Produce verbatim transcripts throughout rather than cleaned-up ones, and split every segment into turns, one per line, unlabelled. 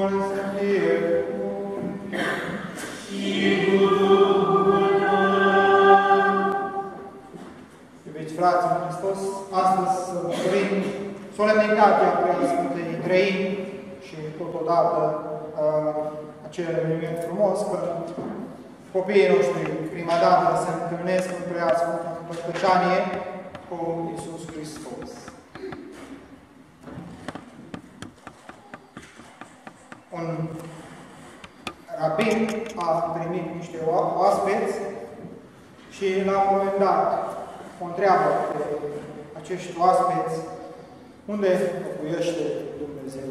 Domnul să fie
și cu Duhul tău.
Iubiți frați în Hristos, astăzi sărbătorim solemnitatea Preasfântei Trăimi și totodată acel eveniment frumos când copiii noștri prima dată se întâlnesc în Preasfânta Împărtășanie cu Iisus Hristos. Un rabin a primit niște oaspeți și la un moment dat o întreabă pe acești oaspeți unde locuiește Dumnezeu.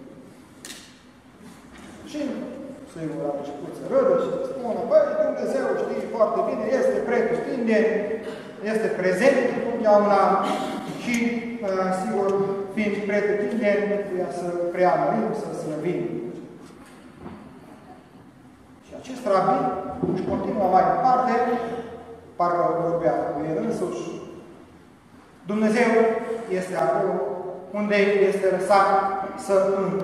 Și Sfântul a început să râdă și să spună, băi, Dumnezeu știi foarte bine, este pretutindeni, este prezent întotdeauna și, sigur, fiind pretutindeni, trebuia să preamărim, să slăvim. Și acest rabin își continuă mai departe, parcă vorbea cu el însuși. Dumnezeu este acolo unde este lăsat să intre.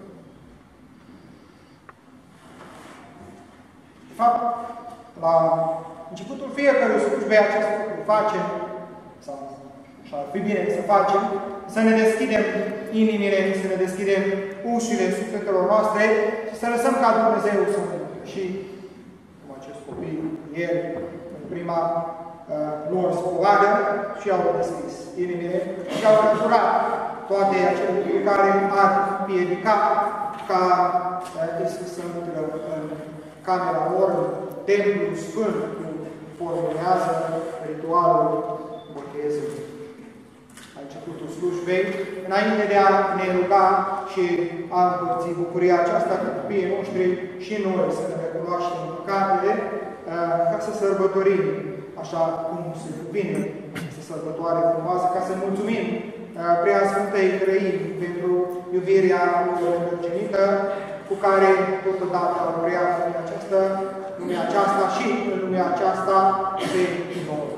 De fapt, la începutul fiecărui slujbe acest lucru facem, sau așa ar fi bine să facem, să ne deschidem inimile, să ne deschidem ușile sufletelor noastre și să lăsăm ca Dumnezeu să intre. Și cum acest copil, ieri, în prima uh, lor scoladă, și au deschis inimile și au răturat toate acele lucruri care ar piedica ca uh, Iisus să intre în camera lor, în templul sfânt, cum formulează ritualul botezului. La începutul slujbei, înainte de a ne ruga și a împărți bucuria aceasta cu copiii noștri și noi să ne recunoaștem păcatele, ca să sărbătorim așa cum se cuvine, să sărbătoare frumoasă, ca să mulțumim Preasfântei Trăimi pentru iubirea împărtășinită cu care totodată vrea lumea aceasta, lumea aceasta și în lumea aceasta se noi.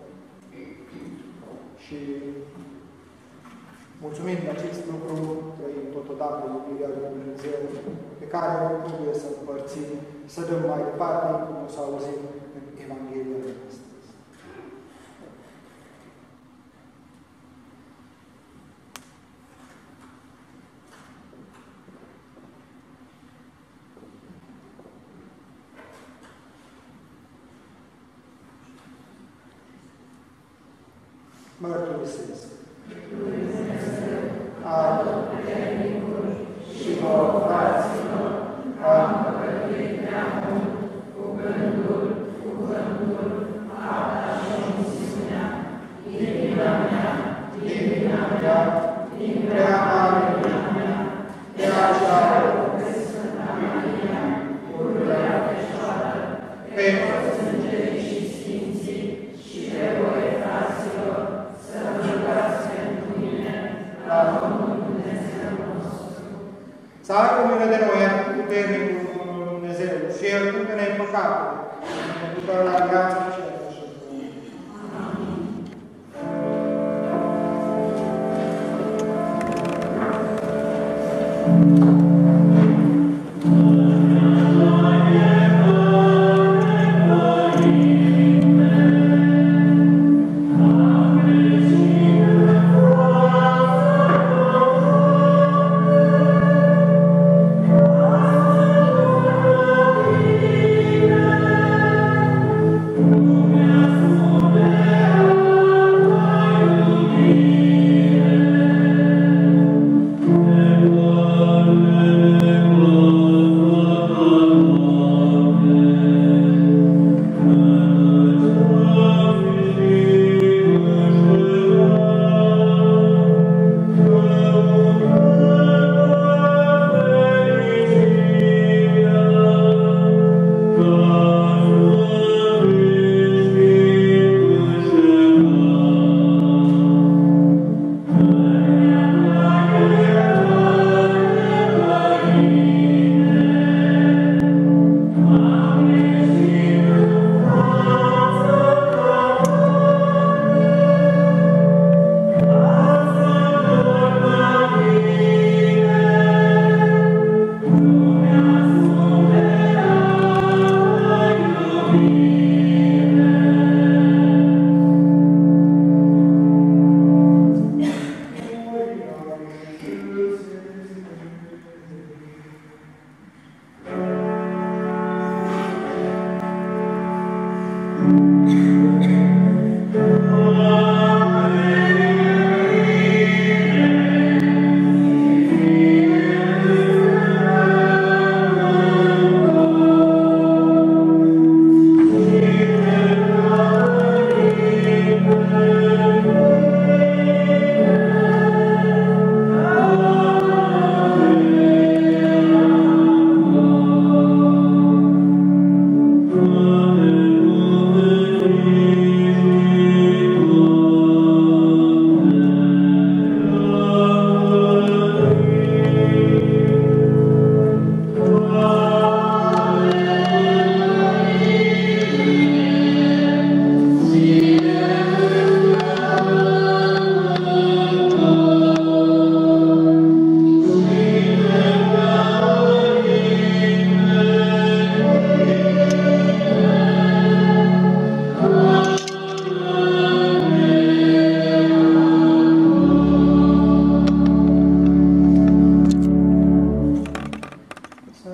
Și mulțumind acest lucru, trăim totodată iubirea lui Dumnezeu, pe care trebuie să împărțim, să dăm mai departe, cum o să auzim în Evanghelia de astăzi. Mărturisesc. Adăunicul și vouă, fraților, am păcătuit prea mult cu gândul, cuvântul, fapta și omisiunea, din vina mea, din vina mea, din prea mare vina mea, de aceea rugăsc Sfânta Maria, pururea Fecioară, pe sângele și sfinții și pe voi, fraților, să vă rugați pentru mine la Domnul Dumnezeu nostru. Să aibă milă de noi, puternicul Dumnezeu, și iertă-ne păcatul, și ne ducă la viață și la așa. Amin. Thank you.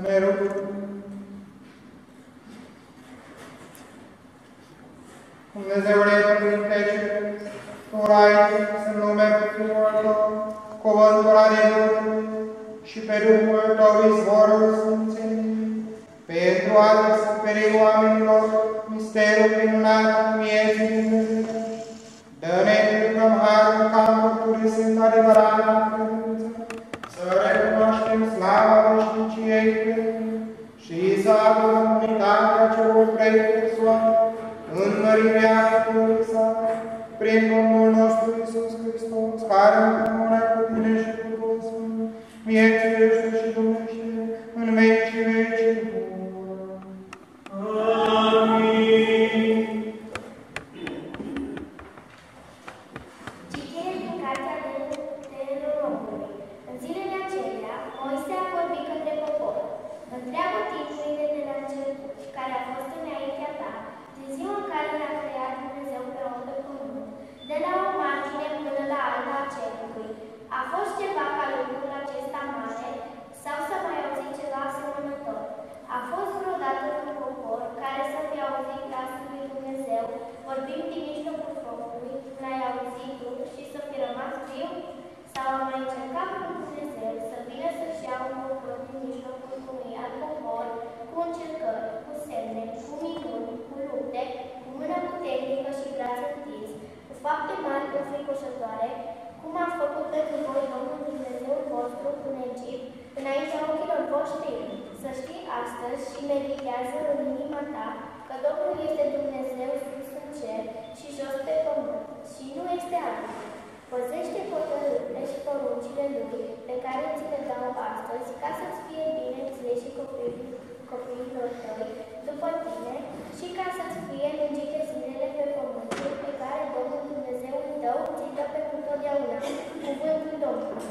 Ne rugăm. Dumnezeule Părinte Ceresc, Tu ai să nume pe Fiul Tău, cuvântul adevărului și pe Duhul Tău izvorul Sfințenii, pentru a descoperi oamenilor misterul minunat al vieții dumnezeiești. Dă-ne te rugăm harul ca mărturii sunt adevărată credință, să recunoaștem slava veșniciei și să adorăm unitatea celor trei persoane în mărimea Fiului Său, prin Domnul nostru Iisus Hristos, care împreună cu Tine și cu Duhul Sfânt, viețuiește și domnește în vecii vecii.
Amin.
Citire din Cartea Deuteronomului. În zilele acelea, Moise a vorbit către popor. Întreabă timpul de la început, care a fost înaintea ta, din ziua în care l-a creat Dumnezeu pe om pe pământ, de la o margine până la alta a cerului. A fost ceva ca lucrul acesta mare, sau să mai auzi ceva asemănător? A fost vreodată un popor care să fi auzit glasul lui Dumnezeu, vorbind din mijlocul focului, l-ai auzit tu și să fi rămas viu? Sau a mai încercat cu Dumnezeu să vină să-și ia un popor din mijlocul unui alt popor, cu încercări, cu semne, cu minuni, cu lupte, cu mână puternică și braț întins, cu fapte mari înfricoșătoare, cum a făcut pentru voi Domnul Dumnezeul vostru în Egipt, înaintea ochilor voștri? Să știi astăzi și meditează în inima ta că Domnul este Dumnezeu sus în cer și jos pe pământ și nu este altul. Păzește hotărârile și poruncile Lui pe care ți le dau astăzi, ca să-ți fie bine ție și copiilor tăi după tine și ca să-ți fie lungite zilele pe pământul pe care Domnul Dumnezeul tău ți dă pentru totdeauna. Cuvântul Domnului.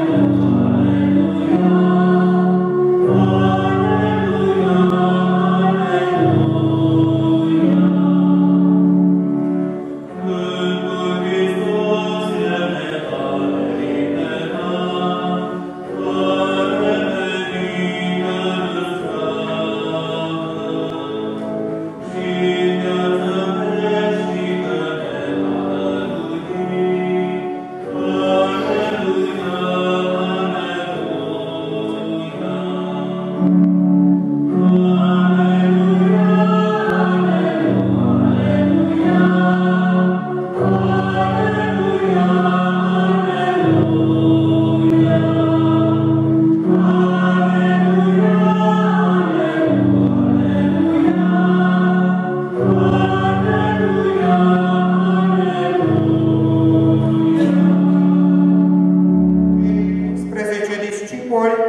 Alleluia, alleluia.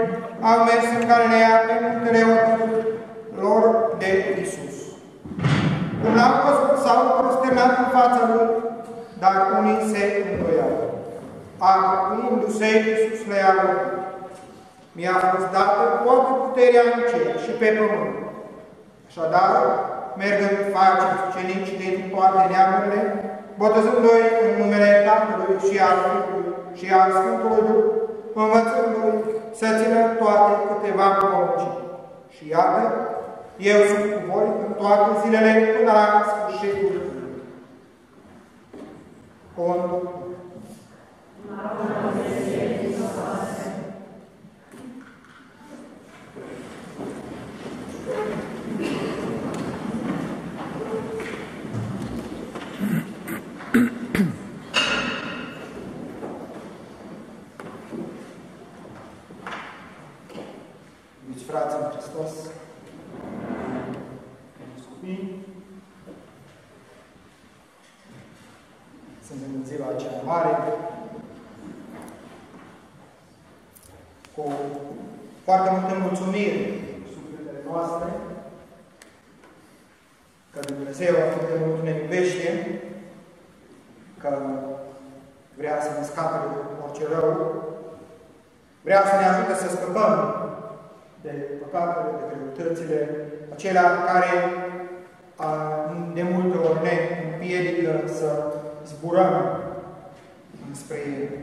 au mers în Galilea pe muntele lor de Iisus. Când l-au văzut, s-au prosternat în fața lui, dar unii se îndoiau. Apropindu-se, Iisus le-a vorbit: mi-a fost dată toată puterea în cer și pe pământ. Așadar, mergând, faceți ucenici din toate neamurile, botezându-i în numele Tatălui și al Fiului și al Sfântului Duh, învățându-i să țină toate câteva porunci. Și iată, eu sunt cu voi în toate zilele până la sfârșitul lumii. Cuvântul. Iubiți frați în Hristos, iubiți copii, suntem în ziua aceea mare, cu foarte multă mulțumire în sufletele noastre, că Dumnezeu atât de mult ne iubește, că vrea să ne scape de orice rău, vrea să ne ajute să scăpăm de păcatele, de greutățile, acelea care de multe ori ne împiedică să zburăm spre ele.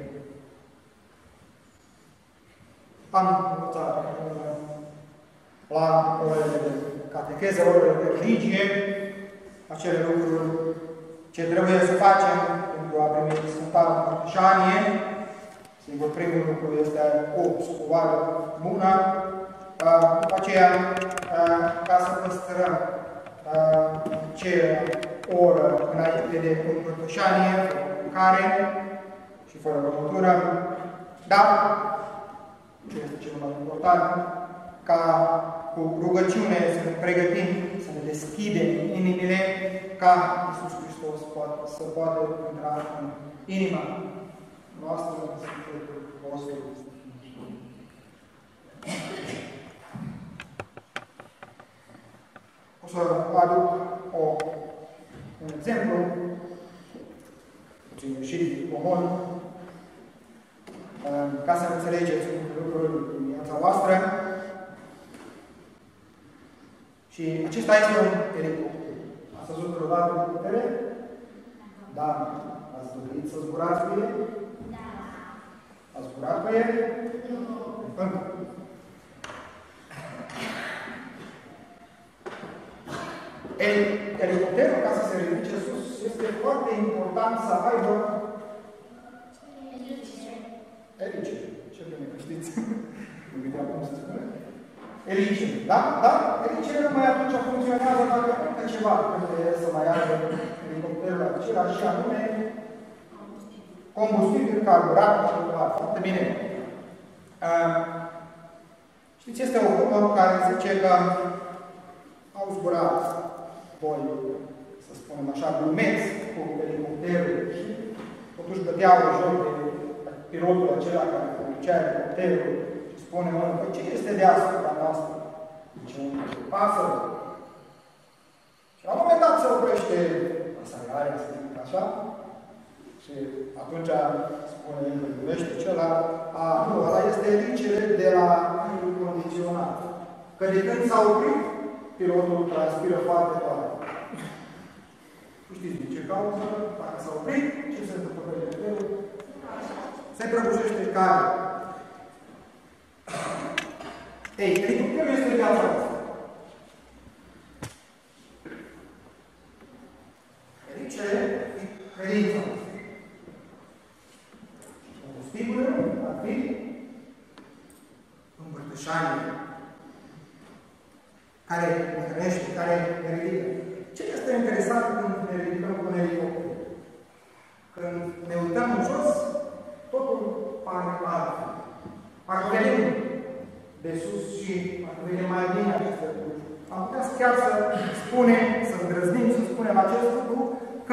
Am învățat la orele de catecheză, orele de religie, acele lucruri ce trebuie să facem pentru a primi Sfânta Împărtășanie. Sigur, primul lucru este o scuvară bună, după aceea, ca să păstrăm ce oră înainte de Împărtășanie, care și fără băutură, dar, ce este cel mai important, ca cu rugăciune să ne pregătim, să ne deschidem inimile, ca Iisus Hristos poate, să poată intra în inima noastră, în sufletul vostru. O să vă aduc o, un exemplu, puțin ieșit din comun, ca să înțelegeți lucrurile din viața voastră. Și acesta este un elicopter. Ați văzut vreodată elicoptere? Da. Ați dorit să zburați cu ele? Da. Ați zburat cu ele? Nu. Încă. Elicopterul, ca să se ridice sus, este foarte important să aibă elice. Elice. Ce bine că știți. Nu gândeam cum se spune. Elice. Da? Da? Elicele numai atunci funcționează dacă încă ceva trebuie să mai aibă elicopterul acela și anume combustibil, carburant și urmat. Foarte bine. Uh, știți, este o glumă care zice că au zburat voi, să spunem așa, glumeți cu elicopterul și totuși dădeau joc de pilotul acela care conducea elicopterul și spune, mă, păi ce este deasupra noastră? Ce un pasăre? Și la un moment dat se oprește pasărearea, să zic așa, și atunci spune, îl gândește cela, a, nu, ăla este elicele de la aerul condiționat. Că de când s-a oprit, pilotul transpiră foarte tare. Știți din ce cauză? Dacă s-a oprit, ce se întâmplă cu elicopterul? Se prăbușește care. Ei, elicopterul este viața noastră. Elicele, credința noastră. Combustibilul ar fi împărtășanie, care ne hrănește, care ne ridică. Ce este interesant când ne ridicăm cu un elicopter? Când ne uităm în jos, totul pare altfel. Parcă venim de sus și parcă venim mai bine aceste lucruri. Am putea chiar să spunem, să îndrăznim, să spunem acest lucru, că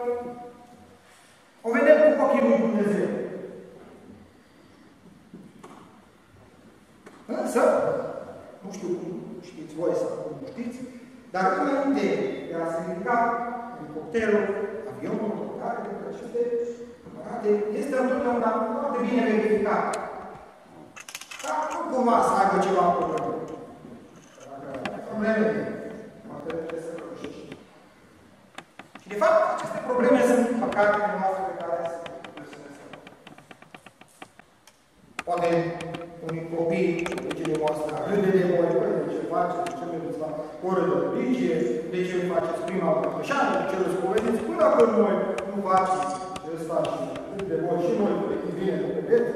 o vedem cu ochii lui Dumnezeu. Însă, nu știu cum știți voi sau cum știți, dar înainte de a se ridica elicopterul, avionul, care dintre aceste aparate este întotdeauna foarte bine verificat. Dar nu cumva să aibă ceva probleme. Dacă probleme, poate trebuie să reușești. Și de fapt, aceste probleme sunt păcatele noastre pe care să le rezolvăm. Poate unii copii, copiii voastre, râde de voi, de ce faceți, de ce mergeți la oră de religie, de ce nu faceți prima părtășană, de ce îl spovediți, până când noi nu faceți ăsta și râde de voi și noi, când vine de pe veți.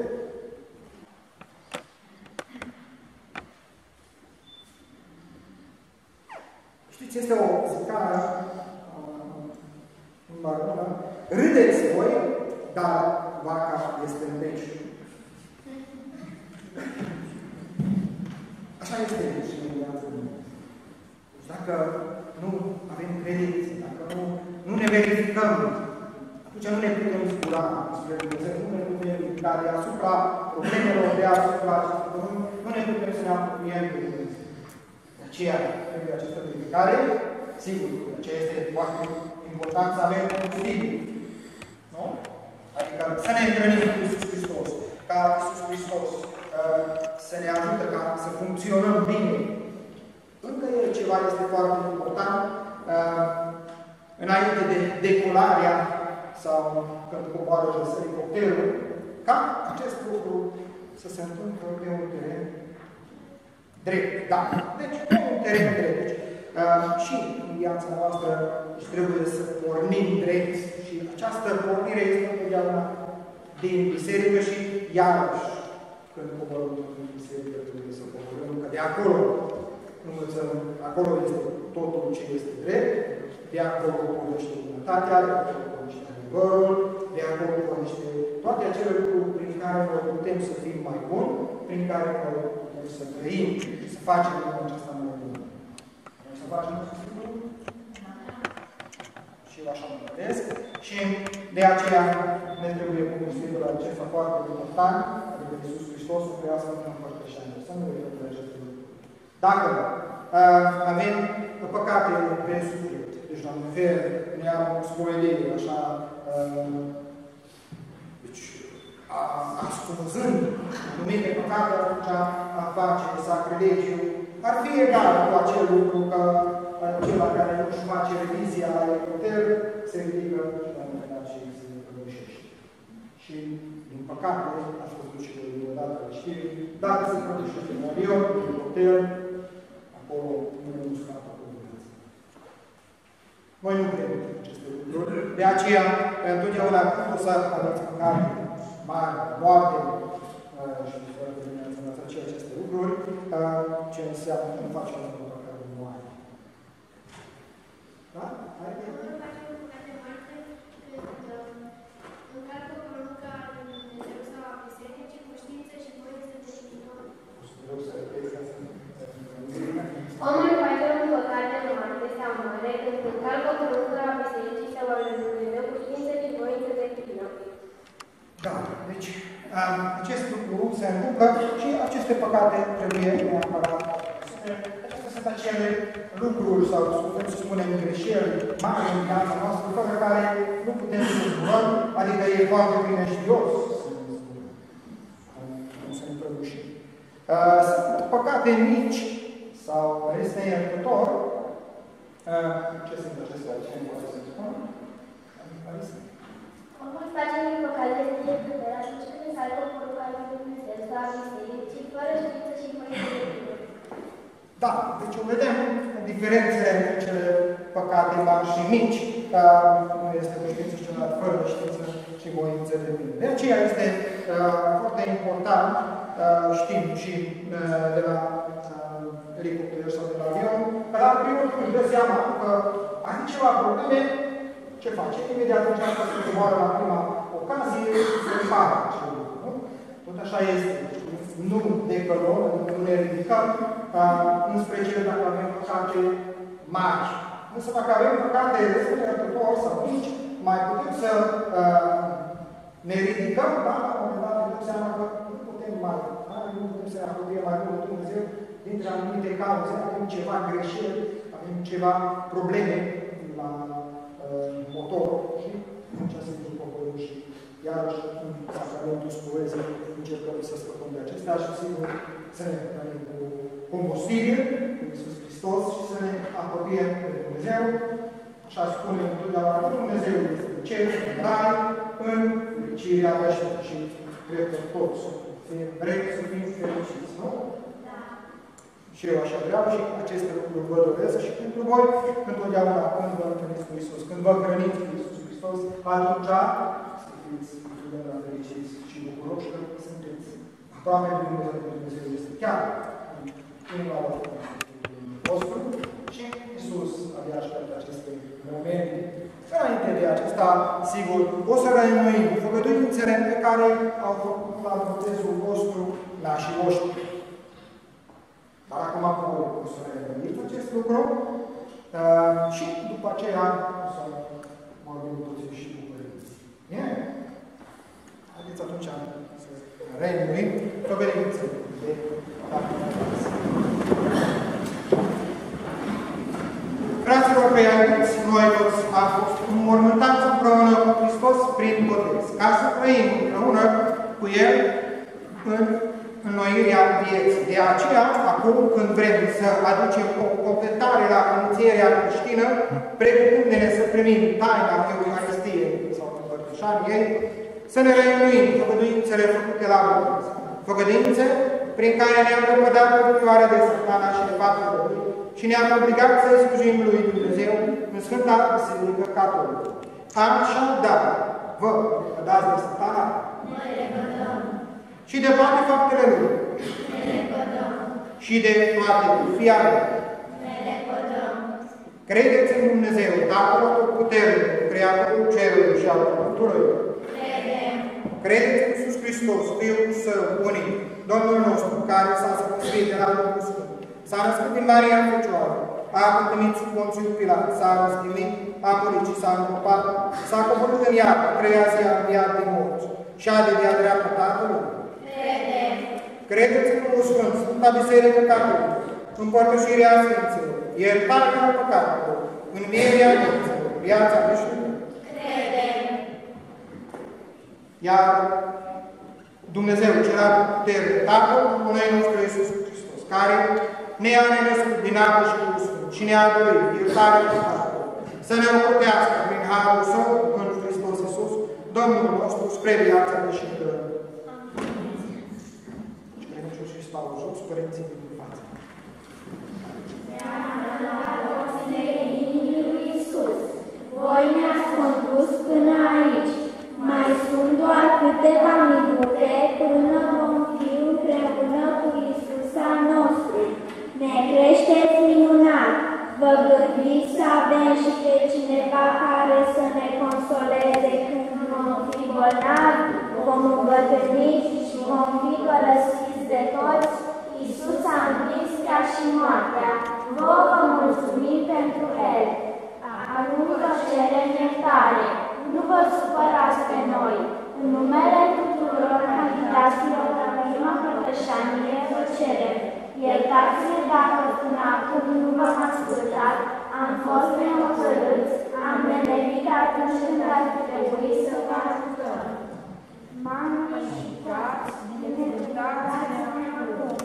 Știți, este o zicare în Marmuna. Râdeți voi, dar vaca este în peci. Așa este și în viața noastră. Deci dacă nu avem credință, dacă nu, nu ne verificăm, atunci nu ne putem spura spre Dumnezeu, nu ne putem ridica deasupra problemelor, deasupra acestor, nu ne putem să ne apropiem de Dumnezeu. De aceea trebuie această verificare, sigur, de aceea este foarte important să avem combustibil. Nu? Adică să ne întâlnim cu Iisus Hristos, ca Iisus Hristos să ne ajută ca să funcționăm bine. Încă ceva este foarte important, înainte de decolarea sau când coboară jos elicopterul, ca acest lucru să se întâmple pe un teren drept. Da. Deci, pe un teren drept. Deci, și în viața noastră trebuie să pornim drept și această pornire este întotdeauna din biserică și iarăși când coborăm în biserică, trebuie să coborăm, că de acolo învățăm, acolo este totul ce este drept, de acolo pornește bunătatea, de acolo pornește adevărul, de acolo pornește toate acele lucruri prin care noi putem să fim mai buni, prin care noi putem să trăim și să facem lucrul acesta mai bun. Noi să facem acest lucru? Și eu așa mă gândesc. Și de aceea ne trebuie combustibilul acesta foarte important, adică Iisus Hristos să trăiască în împărtășanie. Să nu uităm de aceste lucruri. Dacă uh, avem păcate pe suflet, deci la nivel ne-am spovedit, așa, uh, deci, ascunzând anumite păcate, atunci a face sacrilegiu, ar fi egal cu acel lucru că acela care nu își face revizia la elicopter se ridică și la un moment dat și se prăbușește. Și, din păcate, a fost dus și de odată la știri, dacă se prăbușește în avion, în elicopter, acolo nu ne scapă cu viața. Noi nu credem în aceste lucruri. De aceea, întotdeauna când o să aveți păcate mari, moarte, și fără de mine ați învățat și aceste lucruri, ce înseamnă că nu facem lucruri pe care nu moare. Da? Hai de
Nu facem păcate moarte când încalcă porunca lui Dumnezeu sau a bisericii cu știință și voință de schimbă. Omul face un păcat de moarte sau mare când încalcă porunca a bisericii sau a lui Dumnezeu cu știință și voință de schimbă.
Da, deci acest lucru se întâmplă și aceste păcate trebuie neapărat. Acestea sunt acele lucruri sau, putem să spunem, greșeli mari în viața noastră, fără care nu putem să zburăm, adică e foarte primeștios să ne zburăm, cum să ne prăbușim. Sunt păcate mici sau este iertător. Ce sunt acestea? Ce îmi poate să spun?
Omul face din păcate de iertător atunci când încalcă porunca lui Dumnezeu sau a bisericii fără știință și voință de schimbă. Da, deci vedem diferențele între cele păcate mari și mici, dar nu este cu știință și celălalt fără știință și voință de bine. De aceea este uh, foarte important, uh, știm și uh, de la uh, elicopter sau de la avion, că la primul când își dă seama că are ceva probleme, ce face? Imediat încearcă să coboară la prima ocazie, să repară acel lucru, nu? Tot așa este. Nu decălăm, nu ne ridicăm uh, înspre cele dacă avem păcate mari. Însă dacă avem păcate răzbunătător sau mici, mai putem să uh, ne ridicăm, dar la un moment dat ne dăm seama că nu putem mai, nu putem să ne
ne apropiem mai mult de Dumnezeu, dintre anumite cauze, avem ceva greșeli, avem ceva probleme la uh, motor și atunci se duc poporul și iarăși în sacramentul spovezii încercăm să scăpăm de acestea și sigur să ne hrănim cu combustibil, cu Iisus Hristos și să ne apropiem de Dumnezeu. Așa spune întotdeauna, Dumnezeu este în cer, în rai, în fericirea veșnică și cred că toți vrem să fim fericiți, nu? Da. Și eu așa vreau și aceste lucruri vă doresc și pentru voi, întotdeauna când vă întâlniți cu Iisus, când vă hrăniți cu Iisus Hristos, atunci să fiți întotdeauna fericiți și bucuroși că sunteți aproape de Dumnezeu, Dumnezeu este chiar în inima vostru și Iisus abia așteaptă aceste momente. Înainte de acesta, sigur, o să reînnoim făgăduințele pe care au făcut la botezul vostru nașii voștri. Dar acum o să reînnoim acest lucru uh, și după aceea o să vorbim puțin și cu părinții. Bine? Haideți atunci să reînnoim făgăduințele de botez. Fraților preiabiți, noi toți am fost înmormântați împreună cu Hristos prin botez, ca să trăim împreună cu El în înnoirea vieții. De aceea, acum când vrem să aducem o completare la inițierea creștină, pregătându-ne să primim taina Euharistiei sau împărtășanii ei, să ne reînnoim făgăduințele făcute la botez. Făgăduințe prin care ne-am răpădat lucrarea de Satana și de faptele lui, și ne-am obligat să slujim lui Dumnezeu în Sfânta Biserică Catolică. Așadar, vă repădați de Satana? Ne repădăm. Și de toate faptele lui? Ne repădăm. Și de toate fiare? Ne repădăm. Credeți în Dumnezeu, Tatăl Atotputernic, Creatorul Cerului și al Pământului? Credem. Credeți în Iisus Hristos, Fiul Său unic, Domnul nostru, care s-a sfârșit de la Duhul Sfânt, s-a născut din Maria Fecioară, a pătimit sub Ponțiul Pilat, s-a răstignit, a murit și s-a îngropat, s-a coborât în iad, a treia zi a înviat din morți și a de de-a dreapta Tatălui? Credem. Credeți în Duhul Sfânt, Sfânta Biserică Catolică, împărtășirea Sfinților, iertarea păcatelor, învierea vieților, viața veșnică? Credem. Iar Dumnezeu, cel puternic, Tatăl unui nostru Iisus Hristos, care ne-a nenăscut din apă și Duhul Sfânt și ne-a dorit iertarea păcatelor, să ne ocrotească prin harul Său în Hristos Iisus, Domnul nostru, spre viața veșnică. Și credincioși și stau jos, părinții din față.
Voi ne-ați condus până aici. Mai sunt doar câteva minute până vom fi împreună cu Iisus al nostru. Ne creșteți minunat. Vă gândiți să avem și pe cineva care să ne consoleze când vom fi bolnavi, vom îmbătrâni și vom fi părăsiți de toți. Iisus a învins ca și moartea. Vă vă mulțumim pentru El. Acum vă cerem iertare. Nu vă supărați pe noi. În numele tuturor candidaților la prima părtășanie vă cerem. Iertați-ne dacă până acum nu v-am ascultat, am fost nehotărâți, am nenevit atunci când ar fi trebuit să vă ajutăm. M-am ieșitat, iertați-ne acum.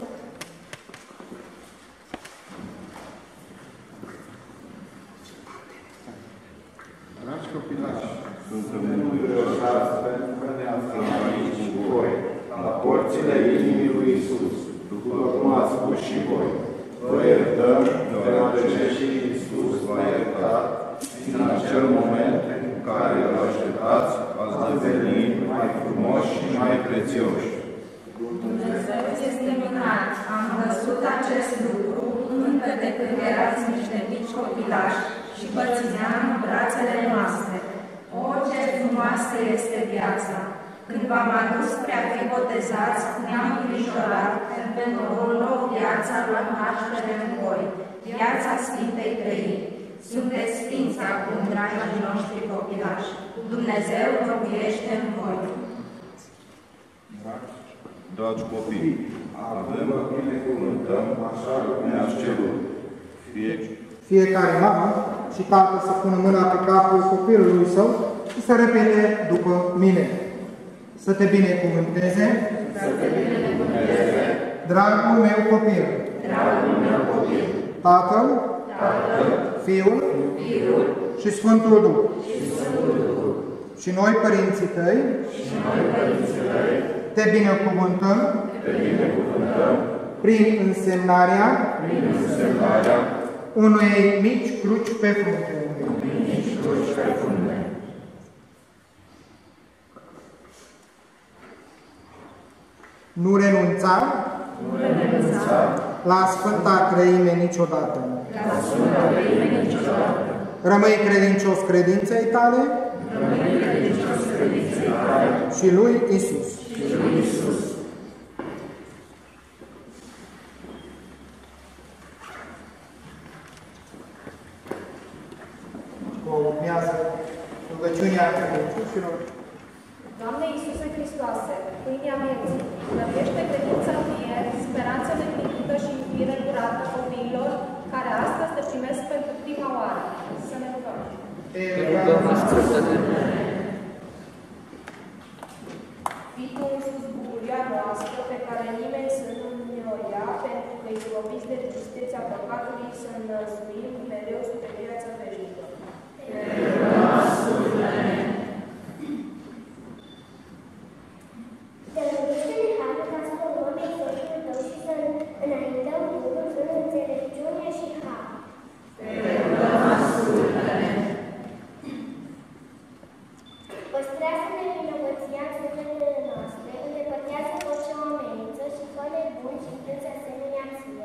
Dragi copilași, suntem înduioșați pentru că ne aflăm aici cu voi, la porțile inimii lui Iisus, după cum ați spus și voi. Vă iertăm, deoarece și Iisus v-a iertat, în acel moment în care îl așteptați, ați devenit mai frumoși și mai prețioși.
Dumnezeu este minunat. Am văzut acest lucru încă de când erați niște mici copilași și vă țineam în brațele noastre. O, ce frumoasă este viața! Când v-am adus spre a fi botezați, ne-am îngrijorat pentru o nouă viață a luat naștere în voi, viața Sfintei Trăiri. Sunteți sfinți acum, dragii noștri copilași. Dumnezeu locuiește în voi.
Dragi copii, avem că binecuvântăm așa cum ne-ați cerut. Fie...
Fiecare mamă și tată să pună mâna pe capul copilului său și să repete după mine. Să te binecuvânteze,
să te binecuvânteze,
dragul meu copil,
dragul meu copil,
Tatăl,
Tatăl,
Fiul,
Fiul
și Sfântul Duh.
și Sfântul Duh.
Și noi, părinții tăi,
Și noi, părinții tăi,
te binecuvântăm,
te binecuvântăm
prin însemnarea,
prin însemnarea
unei mici cruci pe frunte.
mici cruci pe frunte.
Nu renunța,
nu renunța
la Sfânta Treime niciodată.
la Sfânta Treime niciodată.
Rămâi credincios credinței tale,
Rămâi credincios credinței tale
și lui Isus.
și lui Isus.
Urmează rugăciunea credincioșilor.
Doamne Iisuse Hristoase, pâinea vieții, lăvește credința vie, speranța neplinită și iubire curată copiilor care astăzi te primesc pentru prima oară. Să ne rugăm.
Te rugăm, ascultă-ne.
Fii Tu însuți bucuria noastră pe care nimeni să nu ne-o ia, pentru că izloviți de tristețea păcatului să înălțuim mereu spre viața veșnică.
Te rugăște-ne harul ca să urmăm exortul Tău și să înaintăm Duhul în înțelepciune și har. Păstrează-ne vinovăția în sufletele noastre, îndepărtează orice o amenință și fă-ne buni și plâți asemenea Ție.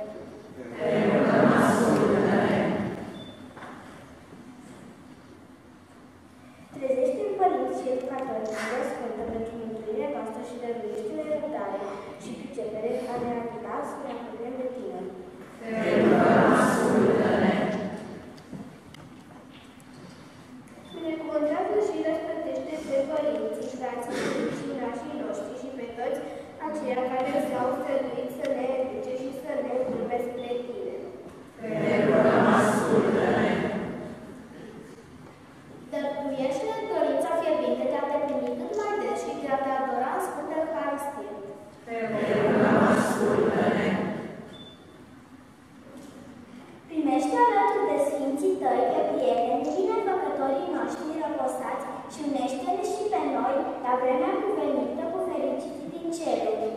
Trezește-n părinți și educatori, Mare Sfântă, pentru mântuirea noastră și dăruiește-ne răbdare și pricepere a ne ajuta să ne apropiem de Tine. Binecuvântează și răsplătește pe părinții, frații și nașii noștri și pe toți aceia care s-au străduit să ne educe și să ne îndrume spre Tine. Dăruiește-ne dorința fierbinte de a te primi cât mai des și de a te adora în Sfânta Euharistie. Primește alături de Sfinții Tăi pe prieteni, binefăcătorii noștri răposați și unește-ne și pe noi la vremea cuvenită cu fericiții din ceruri.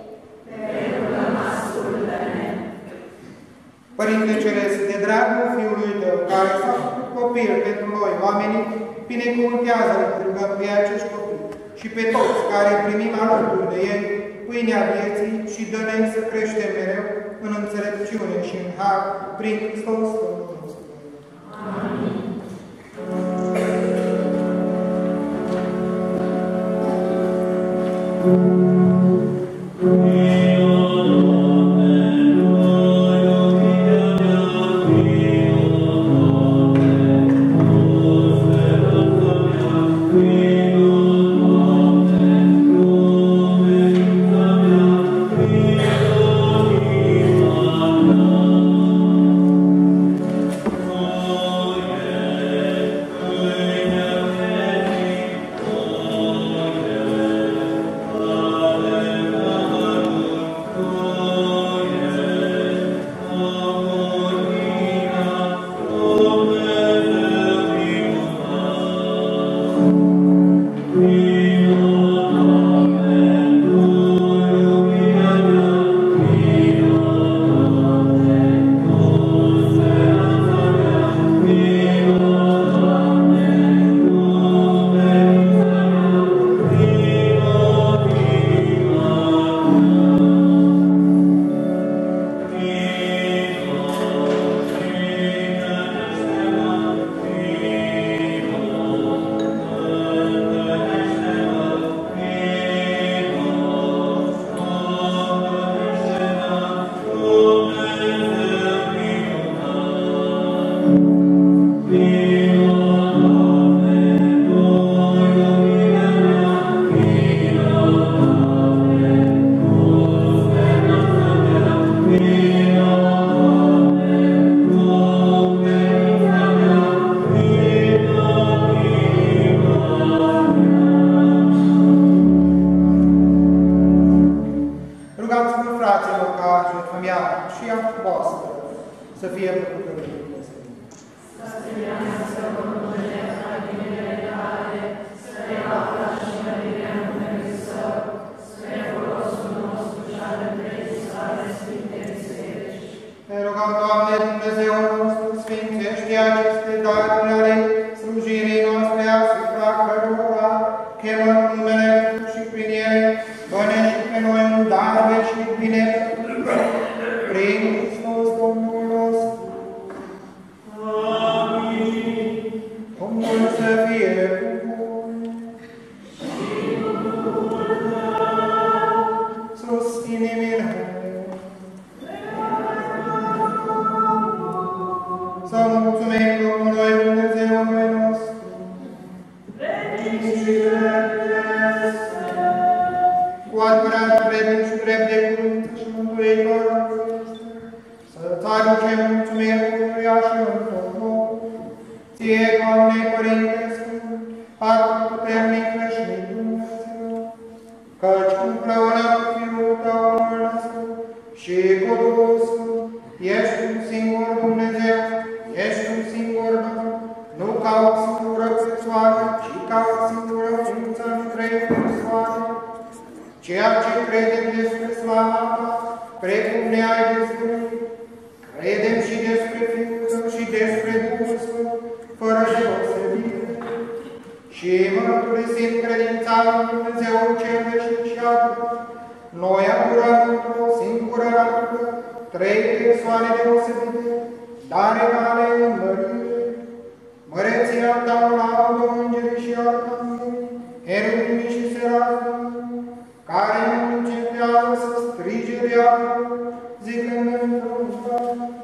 Părinte Ceresc, de dragul Fiului Tău, care s-a făcut copil pentru noi, oamenii, binecuvântează-L, rugăm pe acești copii și pe toți care primim alături de ei pâinea vieții și dă-ne să creștem mereu în înțelepciune și în har prin Hristos Domnul nostru. Amin. voastră să fie plăcută lui Dumnezeu.
Să strânească Domnule la binele tale, spre lauda și mărirea numelui Său, spre folosul nostru și al întregii sale Sfinte Biserici.
Ne rugăm, Doamne Dumnezeul nostru, sfințește aceste daruri ale slujirii noastre asupra cărora chemăm numele și prin ele, bănești pe noi un dar veșnic bine, prin Hristos Domnul nostru.
Amin.
Domnul să fie cu voi. Sus inimile. Să mulțumim Domnului Dumnezeului nostru. Cu adevărat vrednic și drept de cuvânt și mântuitorul este, să-ți aducem mulțumiri curuia și întotdeauna. Ție, Doamne, Părinte Sfânt, Atotputernic veșnic Dumnezeu, căci împreună cu Fiul Tău născut și cu Duhul Sfânt, ești un singur Dumnezeu, ești un singur Domn, nu ca o singură persoană, ci ca o singură ființă în trei persoane. Ceea ce credem despre slava Ta, precum ne-ai dezvăluit, credem și despre Fiul Tău și despre Duhul Sfânt, fără deosebire. Și mărturisim credința în Dumnezeul cel veșnic și adevărat, noi adorăm într-o singură natură, trei persoane deosebite, dar egale în mărire. Măreția Ta laudă îngerii și arhanghelii, eruvimii și serafimii, care nu încetează să strige de acolo, zicând într-un glas.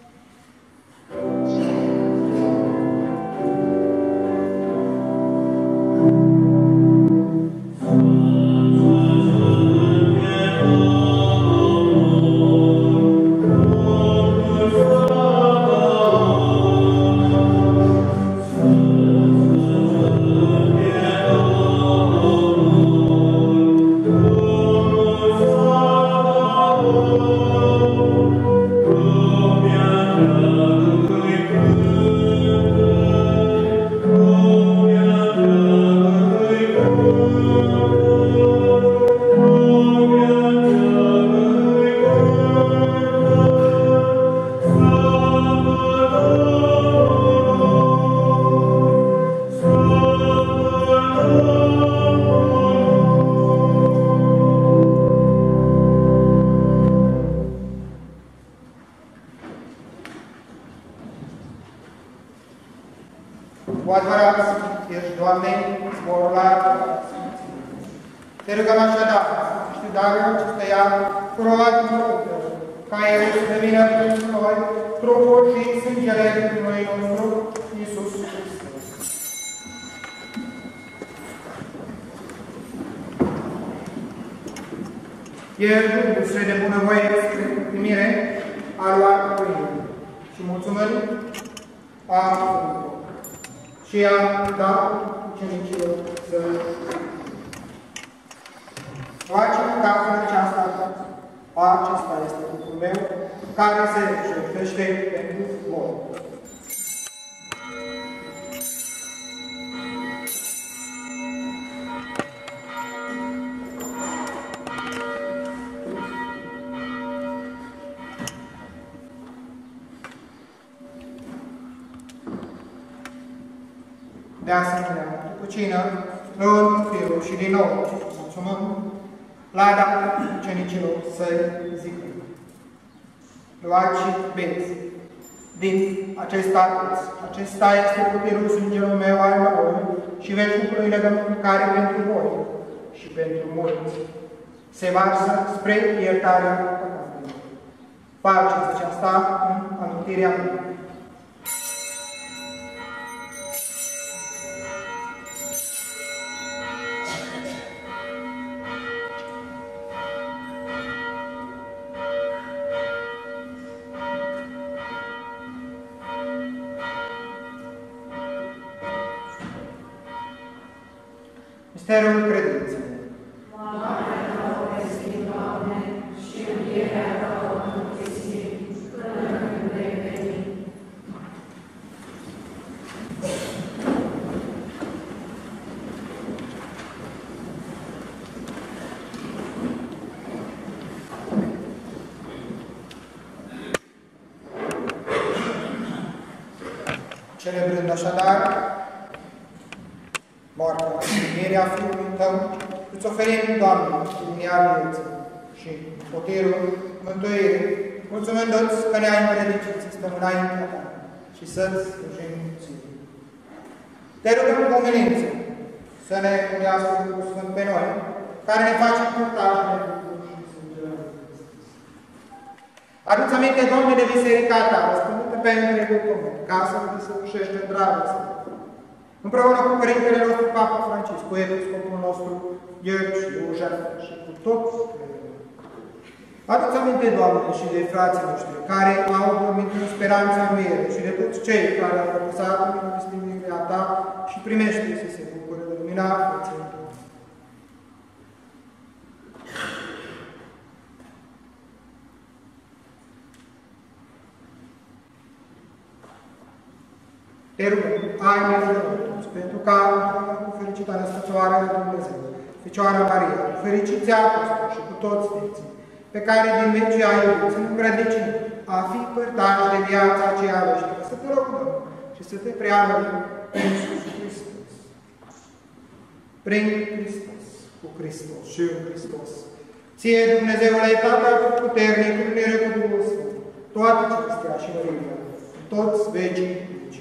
Cu adevărat, ești, Doamne, zborul la Te rugăm așadar, știu darul acesteia, curoat din rugă, ca El să devină pentru noi, trupul și sângele Domnului nostru, Iisus Hristos. El, dușe de bunăvoie spre primire, a luat pâine și mulțumând, a făcut și a dat ucenicilor să facem ca în aceasta, acesta este lucrul meu, care se jertfește pentru voi. De asemenea, după cină, luând firul și din nou, mulțumăm, l-a dat ucenicilor să-i zică. Luați și beți din acesta, acesta este puterul sângelul meu al noului și veșnicului legământ care pentru voi și pentru mulți se varsă spre iertarea păcatelor. Faceți aceasta în amintirea mea. Misterul credinței.
Mare Ta o vestim, Doamne, și învierea Ta o mântuisim,
Celebrând așadar moartea și învierea Fiului Tău, îți oferim, Doamne, luminiarea vieții și potirul mântuirii, mulțumându-ți că ne-ai învrednicit să stăm înaintea Ta și să-ți slujim ție. Te rugăm cu umilință să ne unească Duhul Sfânt pe noi, care ne face purtași de Duhul și sângele lui Hristos. Adu-ți aminte, Doamne, de biserica Ta, răspândită pe întregul pământ, ca să nu se ușește în dragoste. Împreună cu Părintele nostru Papa Francisc, cu Episcopul nostru Gheorghe și Eugen și cu toți. Adu-ți aminte, Doamne, și de frații noștri, care au dormit în speranța învierii și de toți cei care au răpusat în milostenirea Ta și primește să se bucure de lumina vieții. Te rugăm, ai milă de noi toți, pentru ca, cu fericita născătoare de Dumnezeu, Fecioara Maria, cu fericiți apostoli și cu toți sfinții, pe care din veci ai iubit, să nu grădicini, a fi părtași de viața aceea veșnică, să te rugăm și să te preamărim prin Iisus Hristos. Prin Hristos, cu Hristos și în Hristos. Ție, Dumnezeule, Tatăl puternic, unire cu Duhul Sfânt, toate cinstea și mărimea, toți vecii vecii.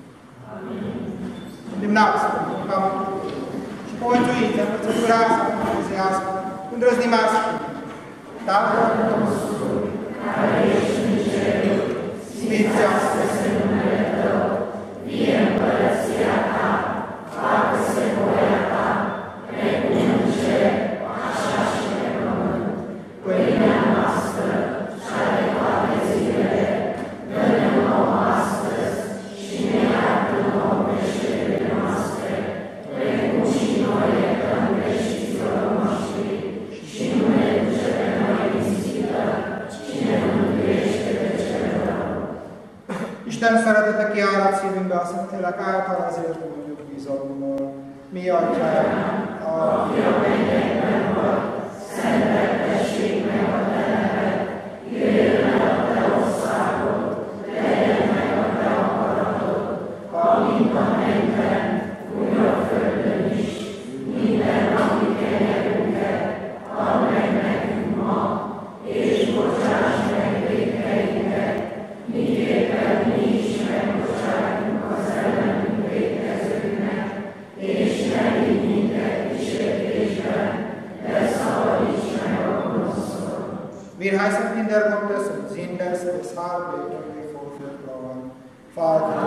Îndemnați-vă, ca mântuitor, și povățuiți, învățăturați, dumnezească, îndrăznimați, Tatăl nostru, care ești în cer, sfințească-se numele Tău, vie împărăția Ta, facă-se voia Ta, precum în cer, așa și pe pământ. Pâinea noastră și-a de toate zilele, dă-ne nouă astăzi și ne iartă nouă greșelile noastre, precum și noi iertăm greșiților noștri, și nu ne duce pe noi în ispită, ci ne mântuiește de cel rău. Isten szeretete kiárat szívünkbe a Szentlélek által, ezért mondjuk bizalommal. Mi atyánk, aki a mennyekben vagy, szenteltessék meg a te neved, jöjjön el a te országod, legyen meg a te akaratod, amint a mennyben, úgy a földön is. Minden napi kenyerünket add meg nekünk ma, és bocsáss meg vétkeinket, miképpen mi is megbocsátunk az ellenünk vétkezőknek, és ne vigy minket kísértésbe, de szabadíts meg a gonosztól. Wir heißen Kinder Gottes und sind es deshalb beten wir vor dir Frauen. Vater,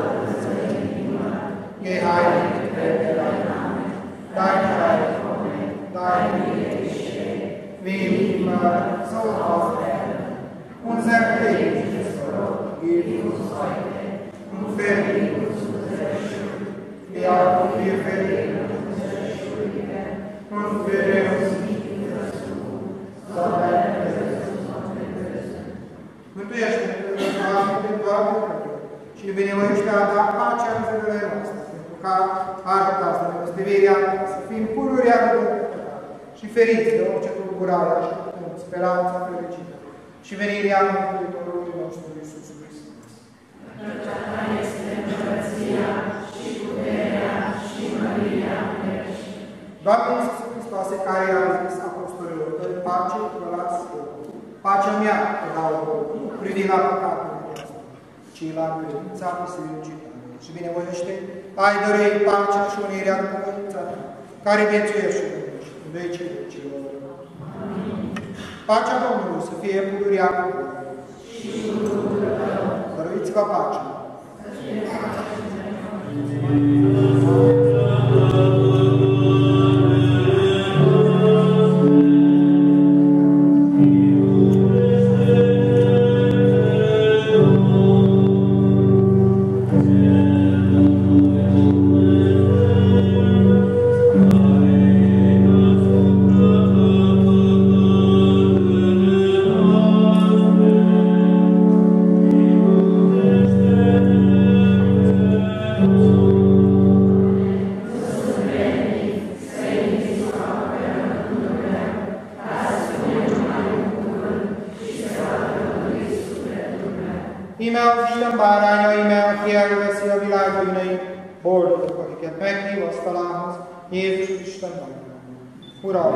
geheiligt werde dein Name, dein Reich komme, dein Wille geschehe, wie immer, so auf Erden. Unser tägliches Brot gib uns heute und vergib uns unsere Schuld, wie auch wir vergeben unsere Schuldigen, und führe uns nicht in Versuchung, sondern erlöse uns von dem Bösen. Mântuiește-ne pe Doamne, pe Doamne, și binevoiește a da pacea în zilele noastre, pentru ca arătați de milostivirea să fim pururea de păcat și feriți de orice tulburare, așteptând speranța fericită și venirea Mântuitorului nostru Iisus Hristos.
Căci a Ta este împărăția și puterea și mărirea veșnică.
Doamne Iisuse Hristoase, care a zis apostolilor Tăi, pace vă las eu, pacea mea te dau eu, nu privi la păcatul noastre, ci la credința bisericii Tale. Și binevoiește, ai dărui pacea și unirea cu voința Ta, care viețuiește în vecii vecilor. Pacea Domnului să fie pururea cu voi. Dăruiți-vă pacea.
Thank you.
Íme az Isten báránya, íme, aki elveszi a világ bűneit, boldogok, akiket meghív asztalához, Jézus Isten nevében. Uram!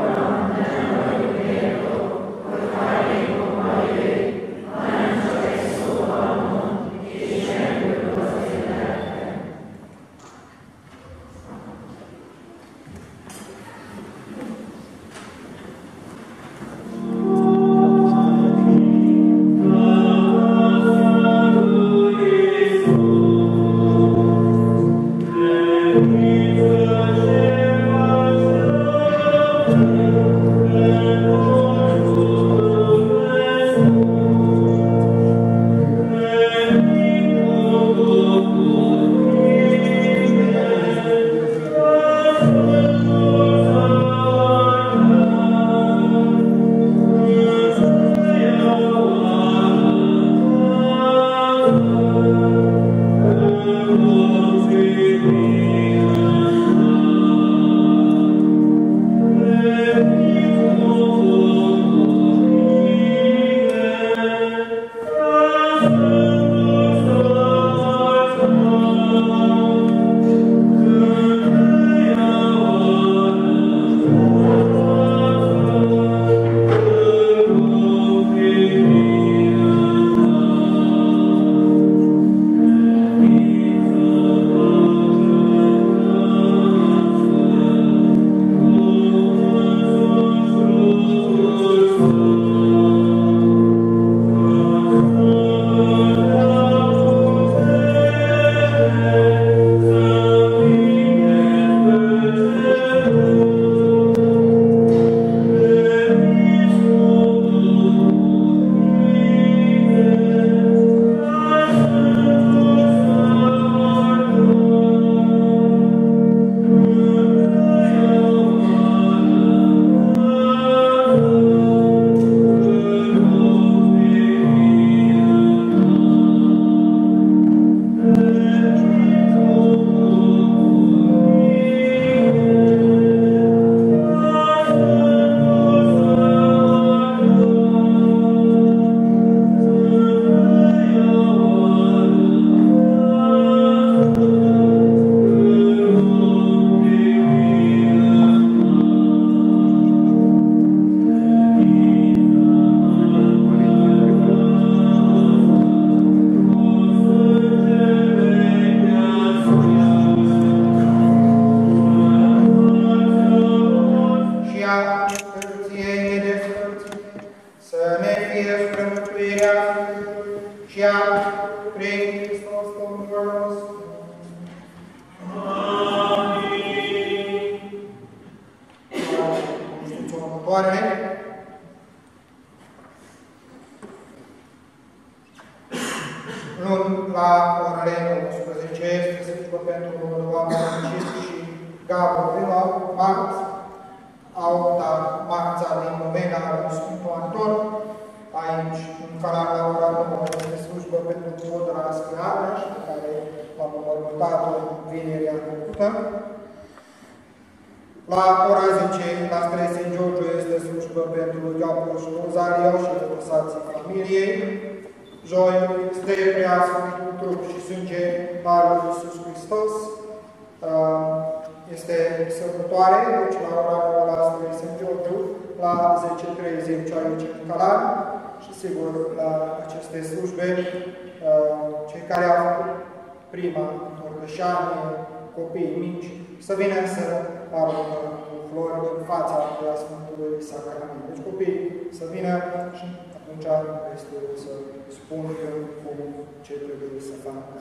Copiii mici, să vină să aruncă flori în fața Sfântului Sacrament. Deci copiii să vină și atunci este să spun cum ce trebuie să facă.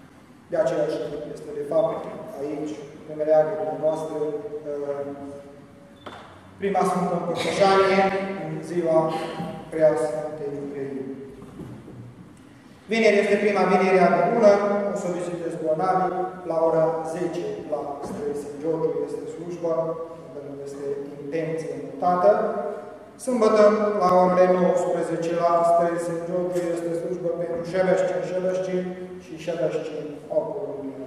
De aceea este de fapt aici, pe meleagurile noastre, prima Sfântă Împărtășanie în ziua Preasfântei Trăimi. Vineri este prima vinere a bună, o să vizitez bolnavi, la ora zece la Străi Sfânt Georgiu este slujba, pentru că este intenție mutată. Sâmbătă, la orele nouăsprezece la Străi Sfânt Georgiu este slujba pentru șebeșceni, șebeșceni și șebeșceni Apolonii.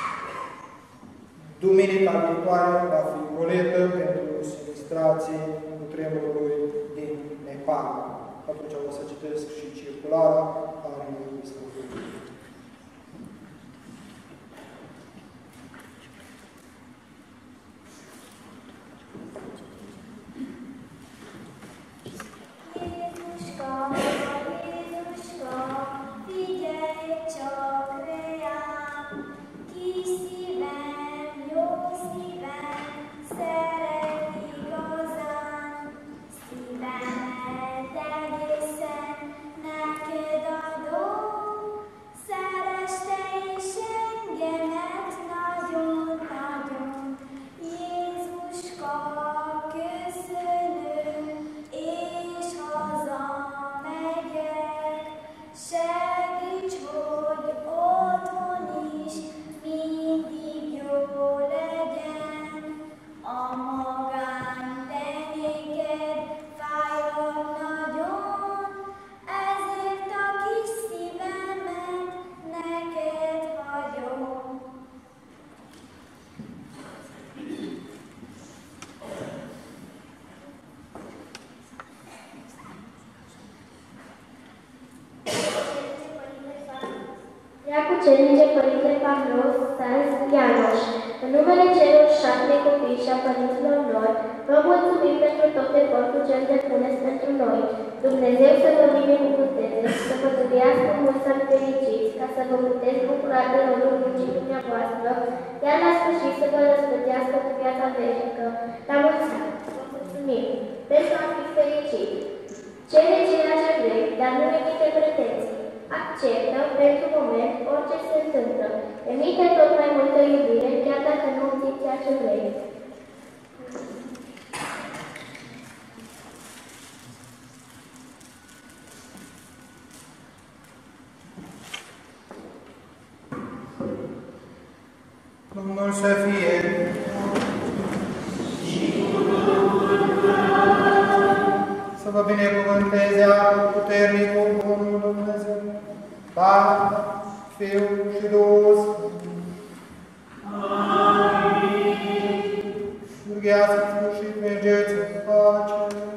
Duminica viitoare va fi colectă pentru sinistrații cutremurului din Nepal. Atunci o să citesc și circulara a Arhiepiscopului.
celice Părinte Pavlos Sanz Ianoș. În numele celor șapte copii și a părinților lor, vă mulțumim pentru tot efortul ce îl depuneți pentru noi. Dumnezeu să vă binecuvânteze, să vă dăruiască mulți ani fericiți, ca să vă puteți bucura de rodul muncii dumneavoastră, iar la sfârșit să vă răsplătească cu viața veșnică. La mulți ani! Vă mulțumim! Pentru a fi fericit! Cere ceea ce vrei, dar nu emite pretenții. Acceptă, pentru moment, orice se întâmplă. Emite tot mai multă iubire, chiar dacă nu obții ceea ce vrei.
Domnul să fie. Să vă binecuvânteze puternicul bunul Dumnezeu, Tatăl, Fiul și Duhul Sfânt. Amin. Urgheați-vă și mergeți în pace.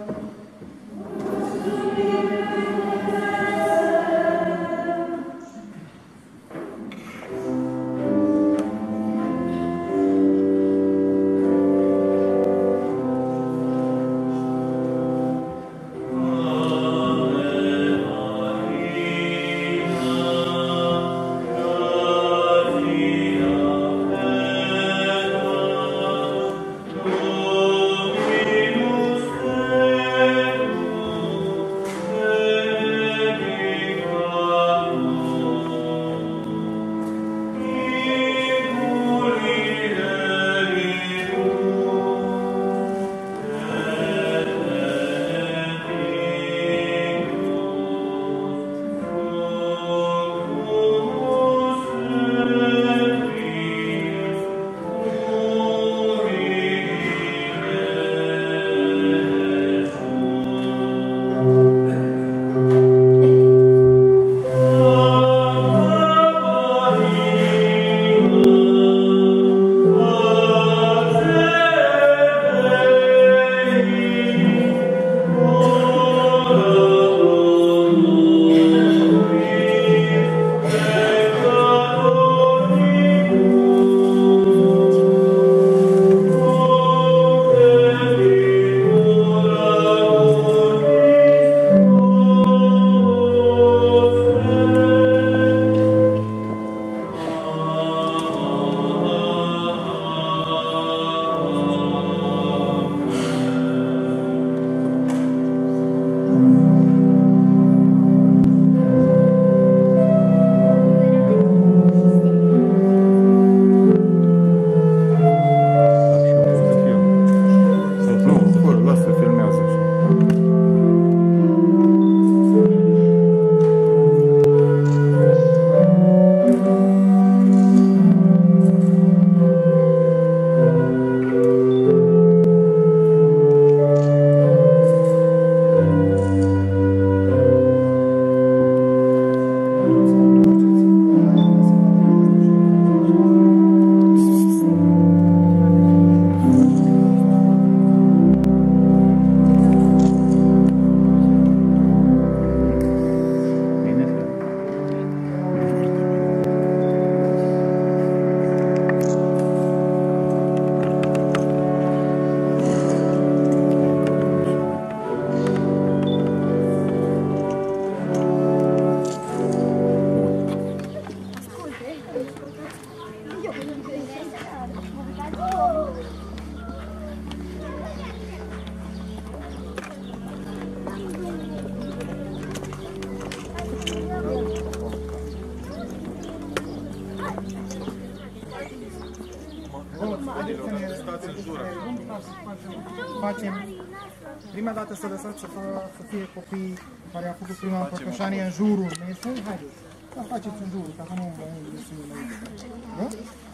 Facem prima dată să lăsați să, să fie copii care au făcut prima părtășanie în jurul mesei. Haideți, să faceți în jurul, ca să nu vă înțelegem aici. Da?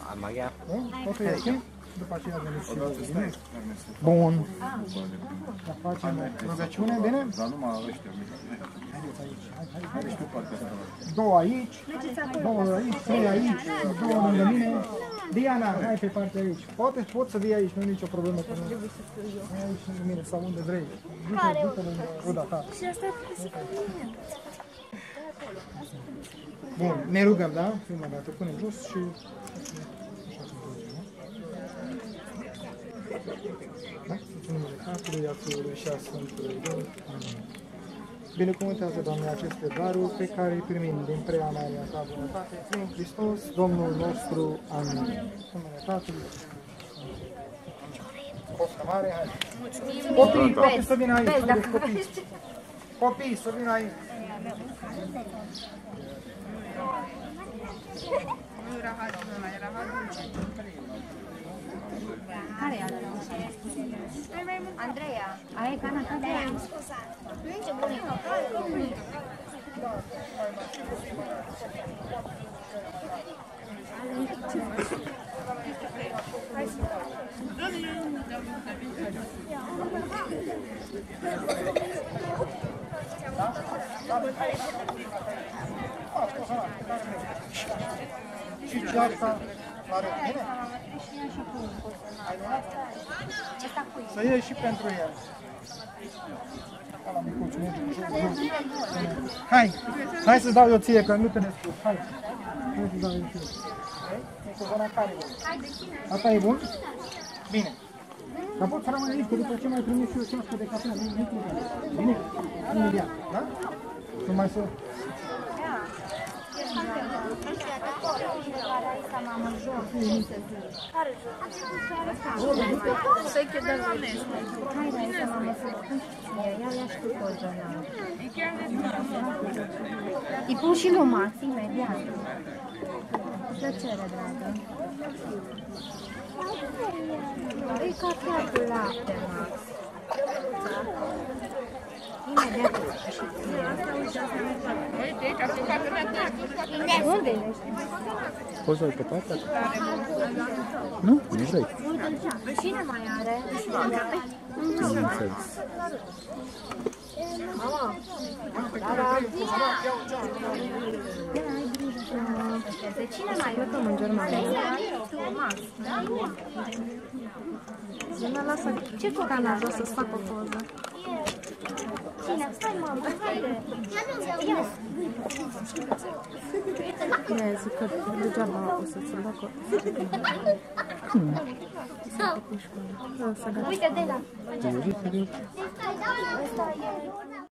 Da? Totul e ok? După aceea veniți și bine? Bun. Să facem rugăciune, bine?
Dar numai ăștia.
Haideți aici, haideți pe partea asta. Două aici, două aici, trei aici, două lângă mine. Diana, hai pe partea aici. Poate, pot să vii aici, nu e nicio problemă. Hai aici lângă mine sau unde vrei. Du-te lângă ruda ta. Bun, ne rugăm, da? Prima dată punem jos și... Da? În numele Tatălui, a Fiului și a Sfântului Duh. Amin. Binecuvântează, Doamne, aceste daruri pe care îi primim din prea Maria ta bunătate, prin Hristos, Domnul nostru. Amin. În numele Tatălui. Poftă mare, hai. Copii, copii să vină aici. Haideți, copii. Copii să vină aici.
Care e ala? Andreea, aia e cana ta de aia. Nu e ce bunica. Hai să
și ce asta la rând, bine? Să iei și pentru el. Ala micuț, merge. Hai, hai să dau eu ție, că nu te descurc. Hai, hai să dau eu ție. E cu zona care e. Asta e bun? Bine. Dar pot să rămân aici, că după ce mai primit și eu ceașcă de cafea, nu e bine. Bine? Imediat, da? Nu mai să...
Îi pun și lui Max, imediat. Plăcere, dragă. E cafea cu lapte, Max. Imediat îți și ție. Unde ești?
Poți să-l pe toate? Nu? Nu vrei?
Cine mai are?
Nu înțeles.
Mama, de cine mai plăcăm în Germania? Max, da? Zina, lasă, ce cu cana jos să-ți fac o poză?
Cine? Stai, mamă, haide! Ia!
Bine, zic că degeaba o să-ți-l fac o...
Uite, de la!
Te-ai
Ăsta e...